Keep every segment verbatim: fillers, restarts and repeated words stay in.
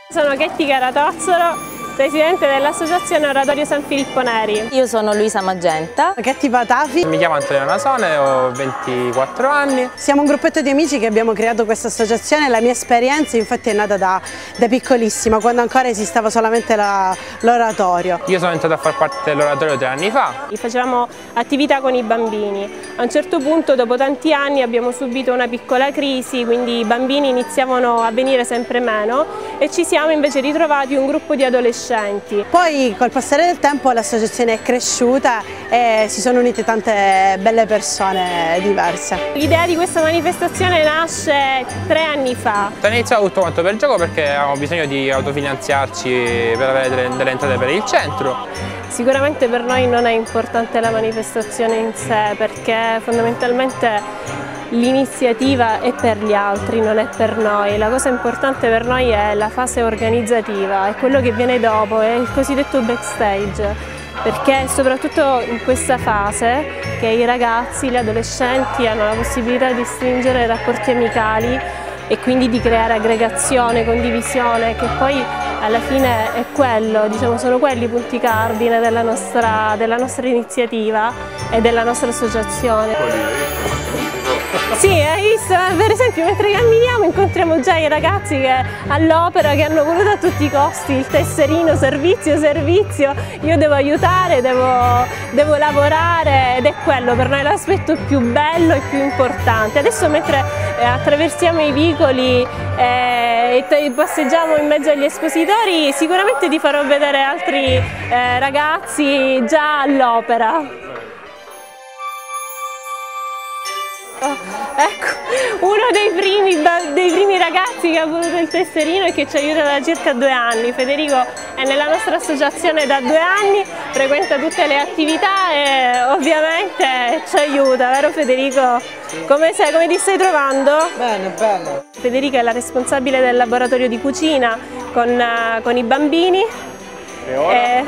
Sono Chetti Caratozzolo, presidente dell'Associazione Oratorio San Filippo Neri. Io sono Luisa Magenta. Chetti Patafi. Mi chiamo Antonio Nasone, ho ventiquattro anni. Siamo un gruppetto di amici che abbiamo creato questa associazione. La mia esperienza infatti è nata da, da piccolissima, quando ancora esisteva solamente l'oratorio. Io sono entrato a far parte dell'oratorio tre anni fa. Facevamo attività con i bambini. A un certo punto, dopo tanti anni, abbiamo subito una piccola crisi, quindi i bambini iniziavano a venire sempre meno e ci siamo invece ritrovati un gruppo di adolescenti. Poi col passare del tempo l'associazione è cresciuta e si sono unite tante belle persone diverse. L'idea di questa manifestazione nasce tre anni fa. È iniziato tutto quanto per gioco perché avevamo bisogno di autofinanziarci per avere delle, delle entrate per il centro. Sicuramente per noi non è importante la manifestazione in sé, perché fondamentalmente l'iniziativa è per gli altri, non è per noi. La cosa importante per noi è la fase organizzativa, è quello che viene dopo, è il cosiddetto backstage, perché è soprattutto in questa fase che i ragazzi, gli adolescenti hanno la possibilità di stringere rapporti amicali e quindi di creare aggregazione, condivisione, che poi alla fine è quello, diciamo, sono quelli i punti cardine della nostra, della nostra iniziativa e della nostra associazione. Sì, hai visto? Per esempio mentre camminiamo incontriamo già i ragazzi che all'opera che hanno voluto a tutti i costi il tesserino servizio, servizio, io devo aiutare, devo, devo lavorare ed è quello per noi l'aspetto più bello e più importante. Adesso mentre eh, attraversiamo i vicoli eh, e passeggiamo in mezzo agli espositori sicuramente ti farò vedere altri eh, ragazzi già all'opera. Oh, ecco, uno dei primi, dei primi ragazzi che ha voluto il tesserino e che ci aiuta da circa due anni. Federico è nella nostra associazione da due anni, frequenta tutte le attività e ovviamente ci aiuta, vero Federico? Come, sei, come ti stai trovando? Bene, bene. Federico è la responsabile del laboratorio di cucina con, uh, con i bambini. E ora? E...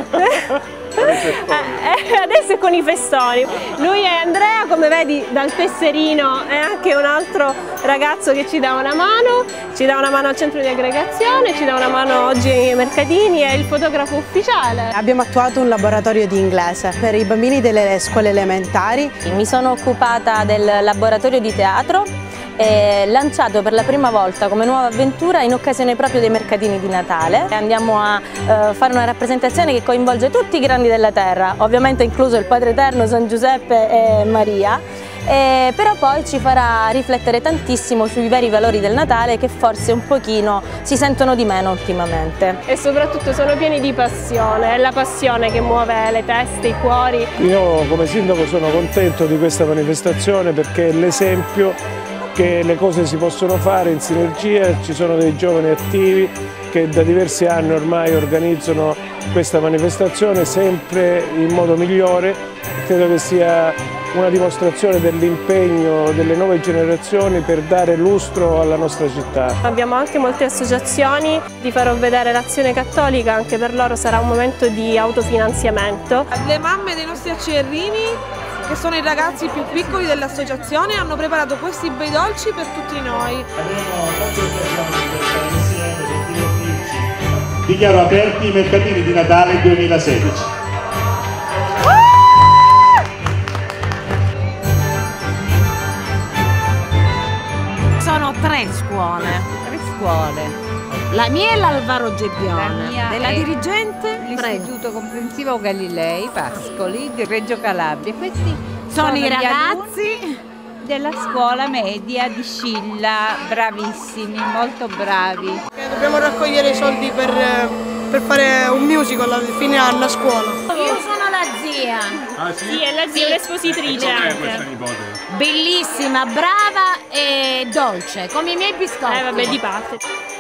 Eh, adesso è con i festoni. Lui è Andrea, come vedi dal tesserino, è anche un altro ragazzo che ci dà una mano, ci dà una mano al centro di aggregazione, ci dà una mano oggi ai mercatini, è il fotografo ufficiale. Abbiamo attuato un laboratorio di inglese per i bambini delle scuole elementari. Mi sono occupata del laboratorio di teatro, eh, lanciato per la prima volta come nuova avventura in occasione proprio dei mercatini di Natale. Andiamo a eh, fare una rappresentazione che coinvolge tutti i grandi della terra, ovviamente incluso il Padre Eterno, San Giuseppe e Maria, eh, però poi ci farà riflettere tantissimo sui veri valori del Natale che forse un pochino si sentono di meno ultimamente. E soprattutto sono pieni di passione, è la passione che muove le teste, i cuori. Io come sindaco sono contento di questa manifestazione perché è l'esempio che le cose si possono fare in sinergia. Ci sono dei giovani attivi che da diversi anni ormai organizzano questa manifestazione sempre in modo migliore. Credo che sia una dimostrazione dell'impegno delle nuove generazioni per dare lustro alla nostra città. Abbiamo anche molte associazioni, ti farò vedere l'Azione Cattolica, anche per loro sarà un momento di autofinanziamento. Le mamme dei nostri acerrini, che sono i ragazzi più piccoli dell'associazione, hanno preparato questi bei dolci per tutti noi. Dichiaro aperti i mercatini di Natale duemilasedici. Sono tre scuole. Tre scuole. La mia è l'Alvaro Gebbione, della dirigente l'Istituto Comprensivo Galilei Pascoli di Reggio Calabria. Questi sono, sono i ragazzi della scuola media di Scilla, bravissimi, molto bravi. Dobbiamo raccogliere i soldi per, per fare un musical alla fine anno a scuola. Io sono la zia. Ah sì? Sì, è la zia, un'espositrice anche. Questa nipote? Bellissima, brava e dolce, come i miei biscotti. Eh vabbè, di parte.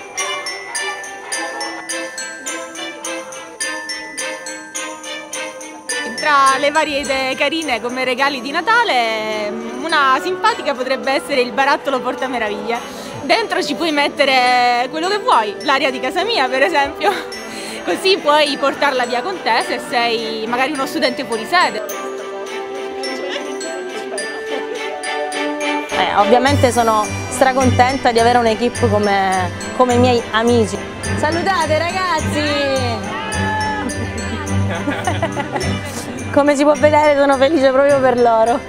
Tra le varie idee carine come regali di Natale, una simpatica potrebbe essere il barattolo portameraviglie. Dentro ci puoi mettere quello che vuoi, l'aria di casa mia per esempio, così puoi portarla via con te se sei magari uno studente fuori sede. Eh, ovviamente sono stracontenta di avere un'equipe come come i miei amici. Salutate ragazzi! Come si può vedere sono felice proprio per loro.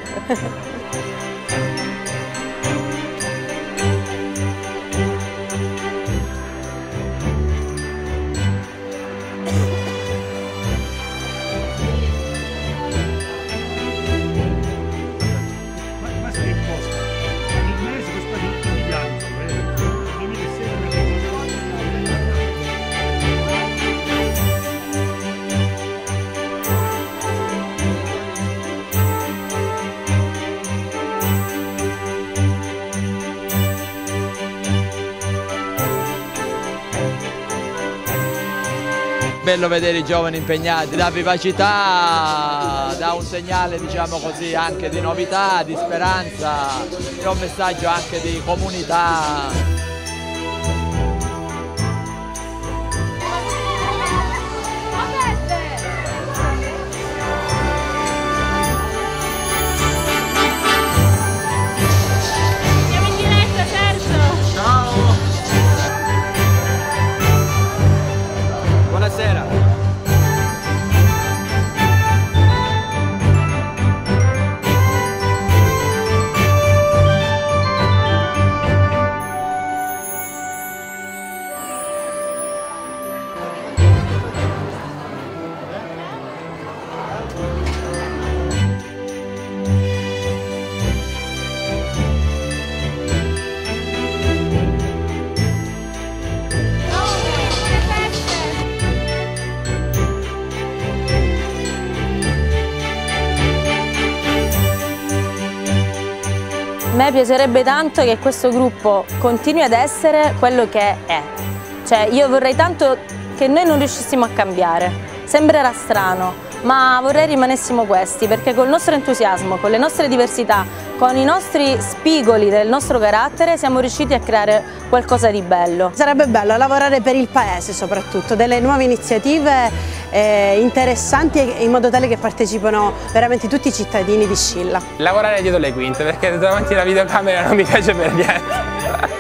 Bello vedere i giovani impegnati, dà vivacità, dà un segnale, diciamo così, anche di novità, di speranza, è un messaggio anche di comunità. A me piacerebbe tanto che questo gruppo continui ad essere quello che è. Cioè, io vorrei tanto che noi non riuscissimo a cambiare. Sembrerà strano, ma vorrei rimanessimo questi, perché col nostro entusiasmo, con le nostre diversità, con i nostri spigoli del nostro carattere siamo riusciti a creare qualcosa di bello. Sarebbe bello lavorare per il paese soprattutto, delle nuove iniziative eh, interessanti in modo tale che partecipano veramente tutti i cittadini di Scilla. Lavorare dietro le quinte, perché davanti alla videocamera non mi piace per niente.